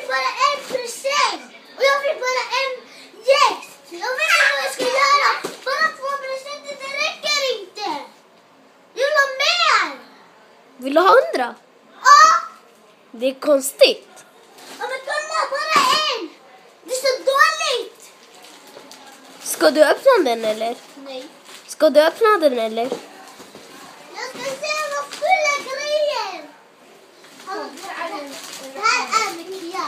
bara en present. Och jag fick bara en gäst. Jag vet inte vad jag ska göra. Bara 2 presenter, det räcker inte. Jag vill ha mer. Vill du ha 100? Ja. Det är konstigt. Ja, men kolla, bara en. Det är så dåligt. Ska du öppna den eller? Nej. Ska du öppna den eller? Jag ska se vad fulla grejer. Det här är Mikia.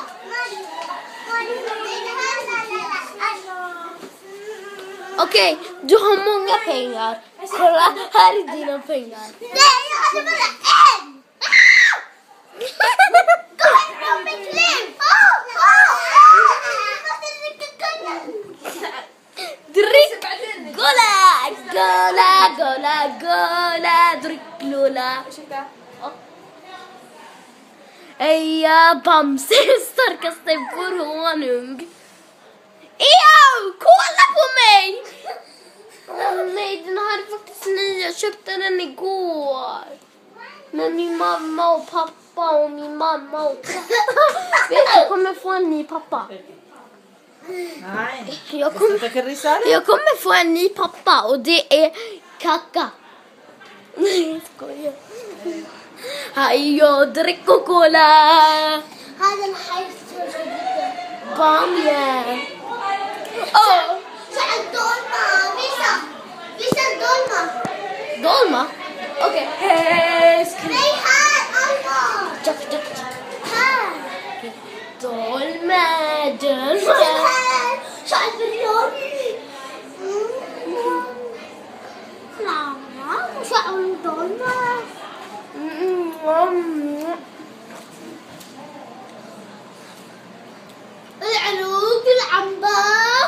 Okej, du har många pengar. Kolla, här är dina pengar. Nej, jag hade bara en. Kom ifrån mitt liv. Jag måste dricka cola. Drick Gola, Gola, Gola, Gola, drick Lola. Eja, Bamse är starkaste vår honung. Ew, kolla på mig! Nej, den här är faktiskt ny. Jag köpte den igår. Med min mamma och pappa och min mamma och pappa. Vet du, jag kommer få en ny pappa. Nej, Jag kommer få en ny pappa och det är Kaka. Nej, jag skojar. Hej, jag dricker Coca-Cola. Här den här som ska dricka. Bamje. Så en dolma. Visa en dolma. Dolma? Okej. Nej, här, Alma. Här. Dolma. Här. Så en biljoni. Mamma, så en dolma. العروق العنبة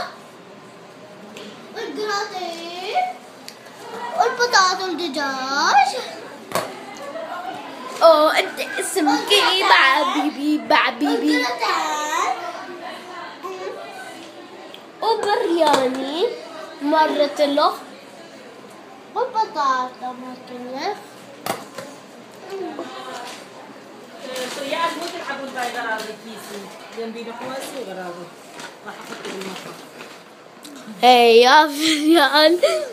والجراتين والبطاطا والدجاج. انت اسمك ايه بعبيبي والجراتين وبرياني مرة له والبطاطا ممكن. يا مو تلعبوا البايدر على الكيسي جنبي نحواسي وغراضي راح احط المطبخ. هي يا فريان